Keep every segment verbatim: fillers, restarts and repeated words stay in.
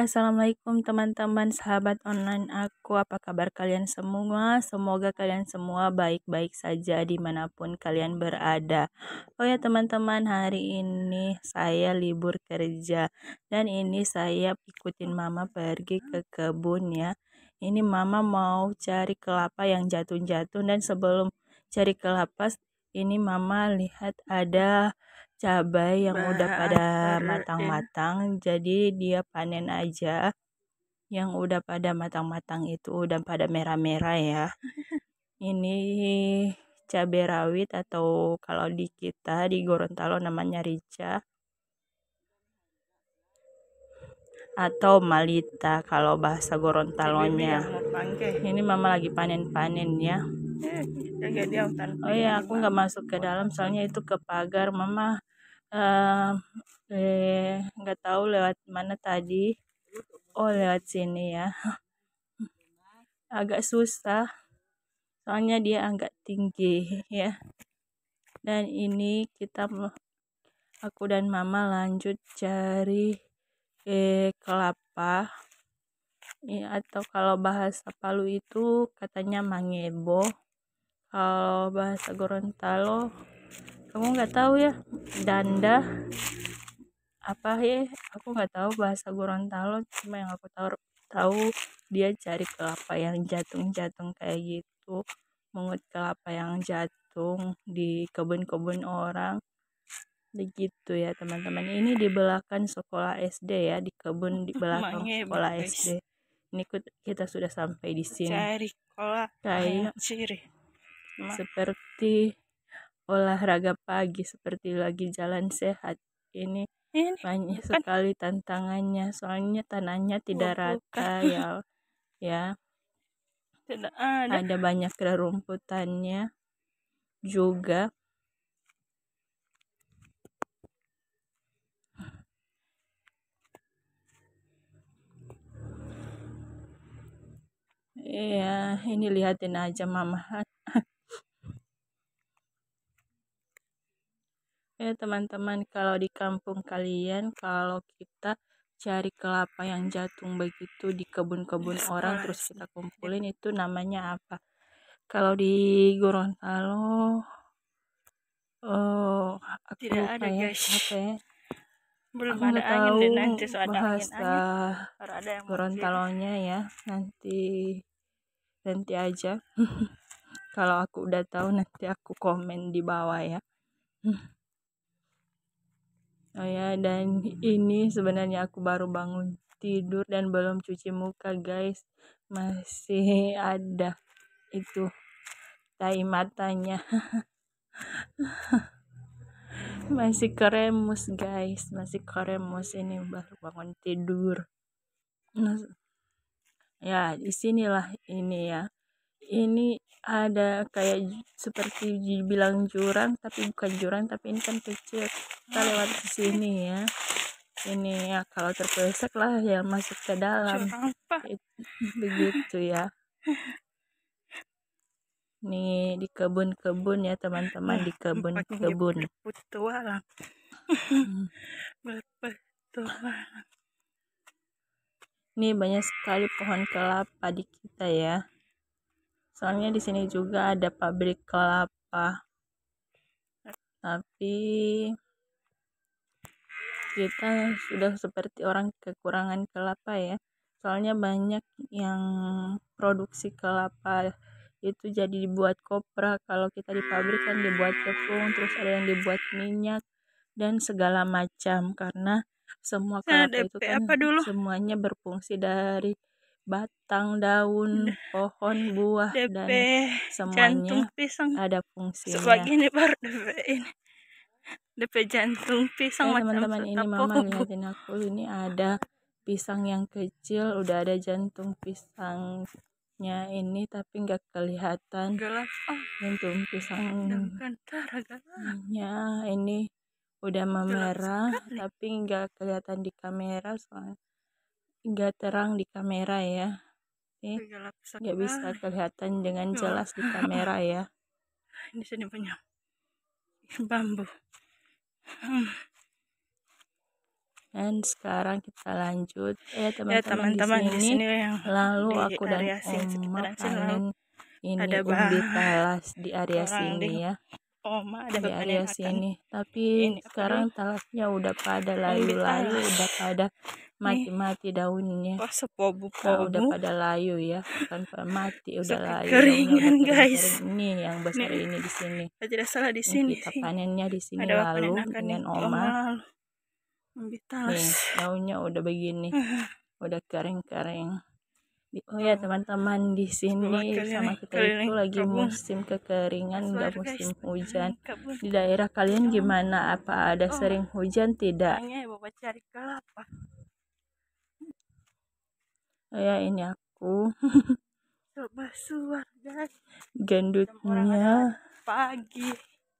Assalamualaikum teman-teman sahabat online aku, apa kabar kalian semua? Semoga kalian semua baik-baik saja dimanapun kalian berada. Oh ya teman-teman, hari ini saya libur kerja dan ini saya ikutin mama pergi ke kebun ya. Ini mama mau cari kelapa yang jatuh-jatuh, dan sebelum cari kelapa ini mama lihat ada cabai yang udah pada matang-matang, jadi dia panen aja. Yang udah pada matang-matang itu udah pada merah-merah ya. Ini cabai rawit atau kalau di kita di Gorontalo namanya rica atau malita kalau bahasa Gorontalonya. Ini mama lagi panen-panen ya. Oh ya, aku nggak masuk ke dalam soalnya itu ke pagar. Mama Uh, eh nggak tahu lewat mana tadi. Oh, lewat sini ya. Agak susah soalnya dia agak tinggi ya. Dan ini kita aku dan mama lanjut cari eh kelapa ya, atau kalau bahasa Palu itu katanya mangebo. Kalau bahasa Gorontalo kamu nggak tahu ya, danda apa ya, aku nggak tahu bahasa Gorontalo, cuma yang aku tahu tahu dia cari kelapa yang jatung-jatung kayak gitu, mengut kelapa yang jatuh di kebun-kebun orang begitu ya teman-teman. Ini di belakang sekolah S D ya, di kebun di belakang sekolah S D. Ini kita sudah sampai di sini. Cari kayak seperti olahraga pagi, seperti lagi jalan sehat. Ini, ini banyak bukan sekali tantangannya, soalnya tanahnya tidak oh, rata ya ya tidak ada. Ada banyak rerumputannya juga. Iya, ini lihatin aja mama. Ya teman-teman, kalau di kampung kalian, kalau kita cari kelapa yang jatuh begitu di kebun-kebun orang terus kita kumpulin, itu namanya apa? Kalau di Gorontalo, oh aku tidak lupa ada, ya, guys. Apa ya? Belum aku nggak tahu nanti bahasa Gorontalonya ya. Nanti nanti aja. Kalau aku udah tahu nanti aku komen di bawah ya. Oh ya, dan ini sebenarnya aku baru bangun tidur dan belum cuci muka guys, masih ada itu tai matanya. Masih keremus guys, masih keremus, ini baru bangun tidur. Ya disinilah ini ya, ini ada kayak seperti dibilang jurang tapi bukan jurang, tapi ini kan kecil, kita lewat ke sini ya. Ini ya, kalau terpeleset lah ya masuk ke dalam. Begitu ya. Nih di kebun-kebun ya teman-teman, di kebun-kebun. Ini banyak sekali pohon kelapa di kita ya. Soalnya di sini juga ada pabrik kelapa. Tapi kita sudah seperti orang kekurangan kelapa ya. Soalnya banyak yang produksi kelapa itu jadi dibuat kopra. Kalau kita di pabrik kan dibuat tepung, terus ada yang dibuat minyak dan segala macam, karena semua kelapa nah, itu kan semuanya berfungsi dari batang, daun, pohon, buah, D P, dan semuanya ada fungsinya. Sebagini baru D P ini. D P jantung pisang ya, teman-teman, ini mama lihatin aku, ini ada pisang yang kecil, udah ada jantung pisangnya ini tapi nggak kelihatan jantung pisangnya. Ini udah memerah tapi nggak kelihatan di kamera, soalnya nggak terang di kamera ya. Ini nggak bisa kelihatan dengan jelas di kamera ya. Di sini banyak bambu. Hmm. Dan sekarang kita lanjut ya Ya teman-teman, teman-teman, di di sini. sini yang Lalu di aku dan area sini, Oma sekitaran sini lalu panen ini ada umbi bah talas di area orang di sini ya, Oma ada di area panen akan sini. Tapi ini apa dulu, sekarang talasnya udah pada umbi layu-layu, talas udah pada nih. mati-mati daunnya. Wah, Nah, udah sepobu-pobu, pada layu ya, bukan pada mati, udah layu, daunnya udah sekekeringan guys. kering-kering. Ini yang besar Nih, ini di sini. saya tidak salah di Ini sini kita sih. panennya di sini Ada panen lalu akan nih dengan di Oma Oma. lalu. Umbi Nih, talas. daunnya udah begini, udah kering-kering. Oh ya teman-teman, di sini sama kita itu lagi musim kekeringan, nggak musim hujan. Di daerah kalian gimana? Apa ada sering hujan tidak? Soalnya bapak cari kelapa. Oh ya, ini aku Coba suar guys, gendutnya pagi.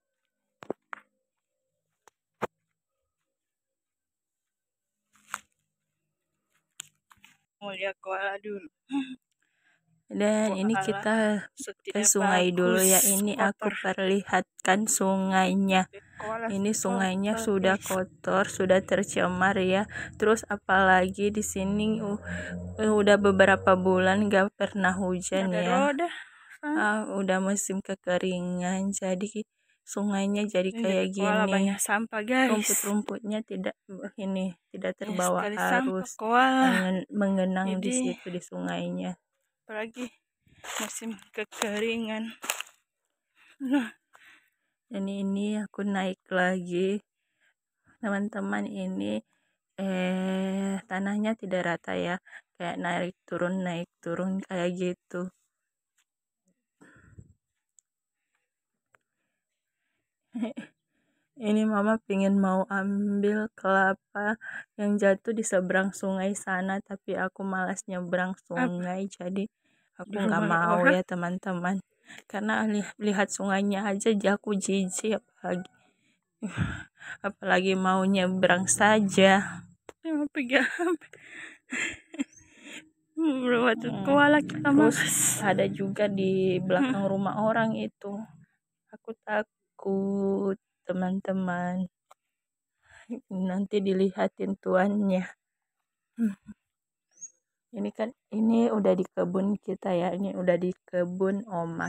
Mau lihat koala dulu. Dan ini kita ke sungai dulu ya. Ini aku perlihatkan sungainya. Ini sungainya sudah kotor, sudah tercemar ya. Terus apalagi di sini uh, udah beberapa bulan gak pernah hujan ya. Uh, udah musim kekeringan, jadi sungainya jadi kayak gini. Rumput-rumputnya tidak ini tidak terbawa arus, mengenang di situ di sungainya. Apalagi musim kekeringan. Nah, dan ini aku naik lagi teman-teman. Ini eh tanahnya tidak rata ya, kayak naik turun naik turun kayak gitu. Ini mama pengen mau ambil kelapa yang jatuh di seberang sungai sana, tapi aku malas nyebrang sungai. Apa? Jadi aku nggak mau orang ya teman-teman, karena li lihat sungainya aja aku jijik, apalagi apalagi mau nyebrang saja. Mau pegang berbuat koala kita. Terus ada juga di belakang rumah orang itu, aku takut teman-teman, nanti dilihatin tuannya. Ini kan ini udah di kebun kita ya, ini udah di kebun Oma.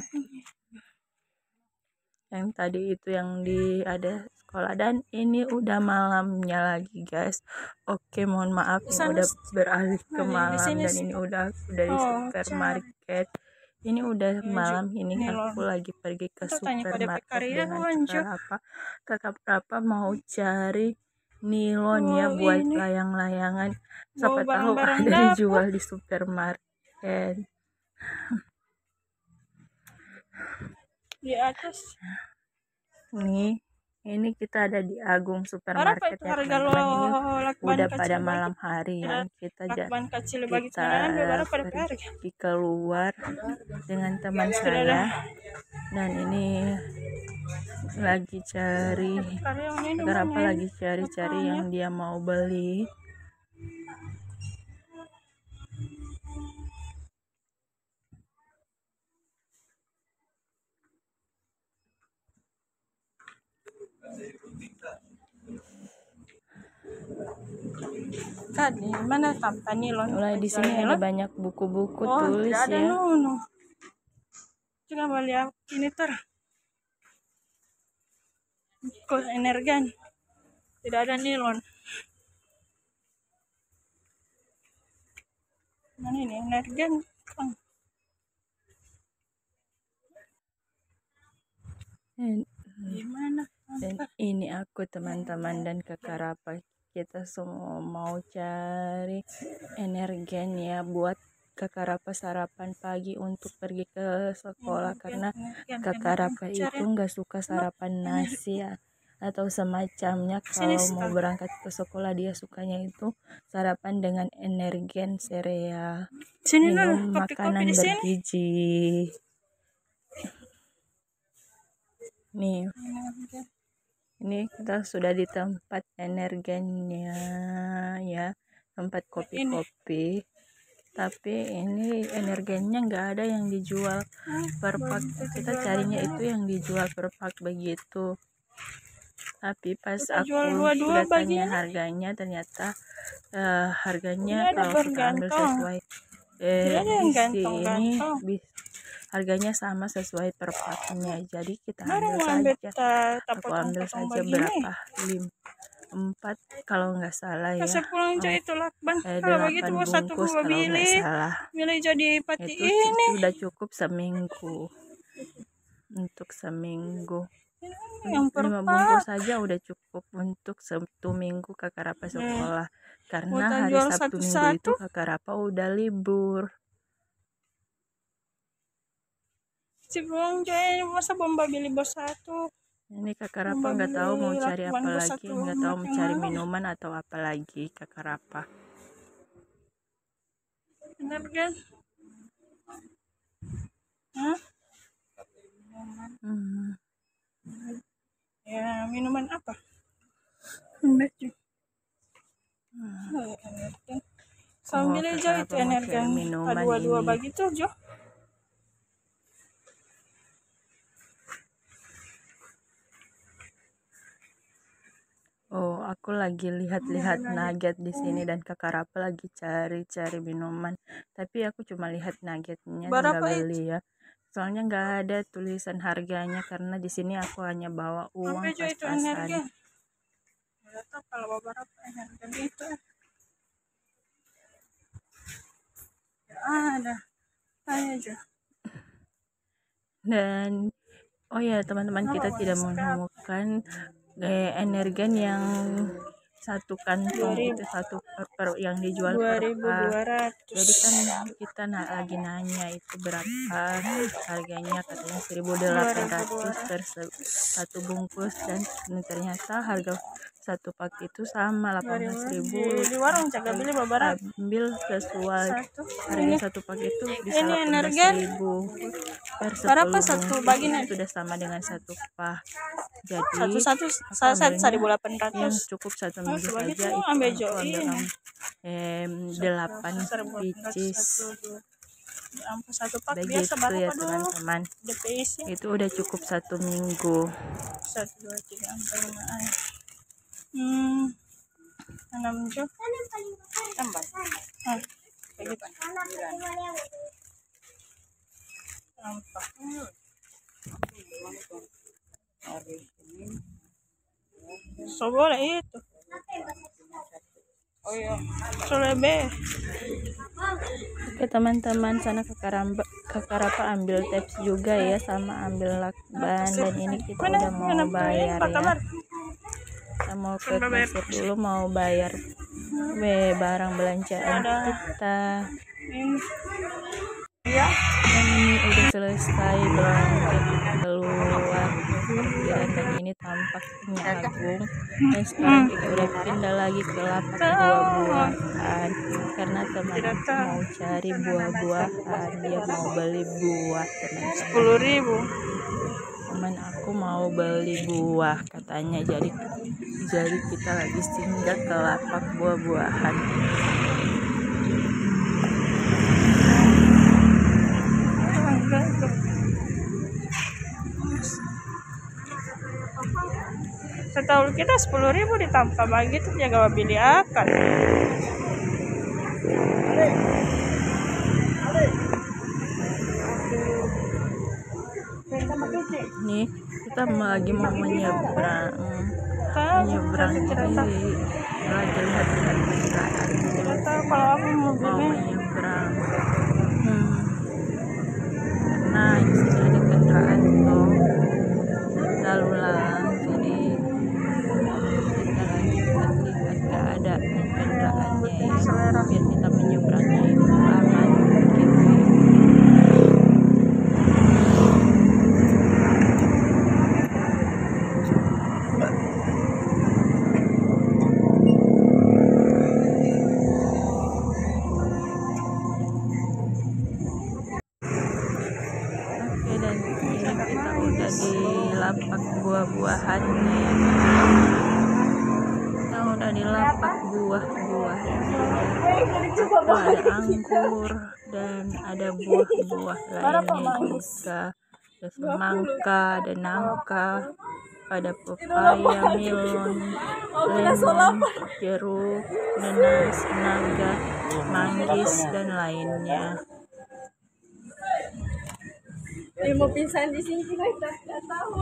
Yang tadi itu yang di ada sekolah, dan ini udah malamnya lagi guys. Oke, mohon maaf ini udah beralih ke malam, dan ini udah udah di supermarket. Ini udah malam, ini aku lagi pergi ke supermarket dengan cara apa? Kakak berapa mau cari nilon ya buat layang-layangan. Siapa tahu ada dijual di supermarket. Di atas nih, ini kita ada di Agung Supermarket ya teman-teman. Ini udah pada malam hari ya, kita kita pergi keluar dengan teman saya, dan ini lagi cari kenapa lagi cari-cari yang dia mau beli. Kak, di mana tanpa nilon? Mulai di sini ada banyak buku-buku oh, tulis ada ya. Nuno. Coba balik ini ter. Kok energen? Tidak ada nilon. Mana ini energen? Gimana? Dan ini aku teman-teman dan kakak Rapa, kita semua mau cari energen ya buat kakak Rapa sarapan pagi untuk pergi ke sekolah, karena kakak Rapa itu nggak suka sarapan nasi ya atau semacamnya. Kalau mau berangkat ke sekolah dia sukanya itu sarapan dengan energen sereal, minum makanan bergizi. Nih, ini kita sudah di tempat energennya ya, tempat kopi-kopi. Tapi ini energennya nggak ada yang dijual per pak. Kita carinya itu yang dijual per pak begitu. Tapi pas Kita aku jual dua-dua sudah tanya baginya. harganya, ternyata uh, harganya Ini ada kalau kita ambil bergantung. sesuai eh, Tidak ada yang di sini gantung-gantung. bis, harganya sama sesuai per paknya. Jadi kita Baru ambil mau ambil saja. ta- tak Aku ambil potong-potong saja begini. berapa? Lim, empat kalau nggak salah ya. Kasih pulang aja Oh, itu lakban. eh, Kalau begitu delapan mau satu bungkus buah kalau nggak bili. salah. Bili jadi pati Itu ini. sudah cukup seminggu. Untuk seminggu. Yang Lima perpak. bungkus saja udah cukup untuk satu minggu kakak Rapa sekolah. Hmm. Karena Kita hari jual Sabtu Minggu satu-satu. itu kakak Rapa udah libur. Si buang jadi masa bomba beli bos satu. Ini kakak Rapa nggak tahu mau cari apa lagi, nggak tahu mau cari minuman atau apa lagi kakak Rapa. Benar kan? Hah? Hmm. Ya minuman apa? Baju. Hmm. Sambil aja itu energen. Dua-dua bagi tuh Jo. Oh, aku lagi lihat-lihat nugget di sini dan kakak Rapa lagi cari-cari minuman. Tapi aku cuma lihat nuggetnya, nggak beli ya. Soalnya nggak ada tulisan harganya karena di sini aku hanya bawa uang pas-pasan. Nggak tahu kalau beberapa energen itu. Ya ada. Tanya aja. Dan oh ya teman-teman, kita tidak menemukan eh, energen yang satu kantong itu satu per, per yang dijual per pak. Jadi kan kita na lagi nanya itu berapa harganya, katanya seribu delapan ratus per satu bungkus, dan ternyata harga satu pak itu sama delapan belas ribu. Di warung jaga beli beberapa. Ambil sesuai harga satu pak itu bisa delapan belas ribu per sepuluh satu bungkus. baginya Sudah sama dengan satu pak. Jadi satu-satu saset seribu delapan ratus yang cukup satu minggu saja itu ambil aku ambil eh, delapan pieces satu pak begitu ya teman-teman. Itu udah cukup satu minggu. Satu dua tiga empat lima hmm enam jo tambah ah begitu tambah so boleh itu. Oh iya, so lebih. Oke teman-teman, sana kakak Rapa, kakak Rapa ambil tips juga ya, sama ambil lakban, dan ini kita udah mau bayar ya. Kita mau ke kasir dulu, mau bayar be barang belanjaan kita. Dan ini udah selesai belanja keluar perkiraan, dan ini tampaknya Agung. Dan sekarang kita udah pindah lagi ke lapak buah-buahan karena teman aku mau cari buah-buahan, dia mau beli buah teman-teman. Sepuluh ribu. Teman aku mau beli buah katanya, jadi jadi kita lagi singgah ke lapak buah-buahan. Setahu kita sepuluh ribu ditambah bagi itu jaga beli akan. Nih kita lagi mau menyeberang menyeberang ini, lagi lihat-lihat kendaraan. Kalau aku mau mau menyeberang hmm. karena di sini ada kendaraan tuh lalu lalang, jadi kita lagi lihat-lihat keadaan kendaraannya ya, biar kita menyeberangnya itu aman gitu. Lapak buah-buahan nih, kita udah di lapak buah-buah ini. Itu ada anggur dan ada buah-buah lainnya juga, ada semangka, ada nangka, ada pepaya, melon, lemon, jeruk, nanas, naga, manggis, dan lainnya. Dia mau pingsan di sini kita nggak tahu.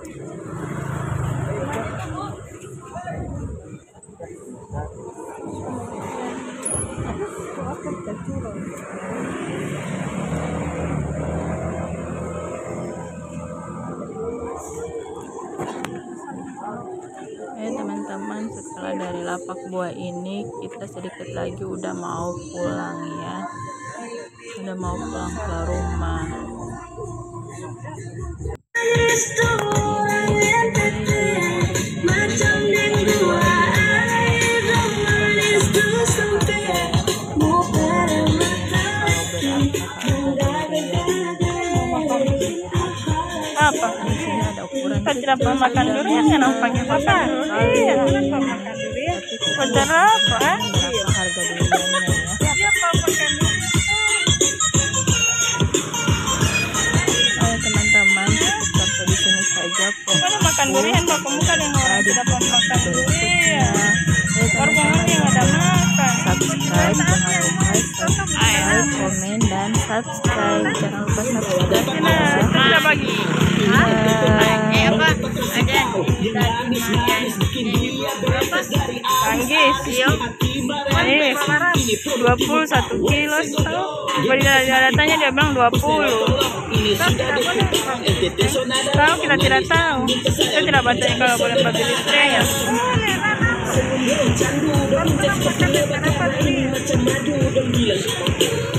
Eh teman-teman, setelah dari lapak buah ini kita sedikit lagi udah mau pulang ya, udah mau pulang ke rumah. Apa? Di sini ada ukuran. Kita tidak pernah makan durian, kenapa pakai makan? Iya, kenapa makan durian? Wajar apa? Berapa harga duriannya ya? Dia mau makan durian. Ayo teman-teman, tetap di sini saja. Kalau makan durian, bapak muka dengan orang tidak pernah makan durian. Baru bangun yang ada makan. Subscribe, jangan lupa subscribe, komen dan subscribe, jangan lupa subscribe. Nah, kita bagi. Bye. Apa? Ada. Manggis. Ini dua puluh satu kilo. Kalau dia datanya dia bilang dua puluh. Kalau kita tidak tahu, kita tidak baca kalau boleh bagi listrenya. Boleh,